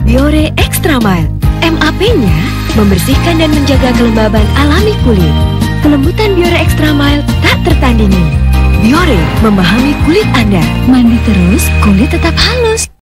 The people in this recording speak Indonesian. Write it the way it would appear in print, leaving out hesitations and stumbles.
Biore Extra Mild. MAP-nya membersihkan dan menjaga kelembaban alami kulit. Kelembutan Biore Extra Mild tak tertandingi. Biore memahami kulit Anda. Mandi terus, kulit tetap halus.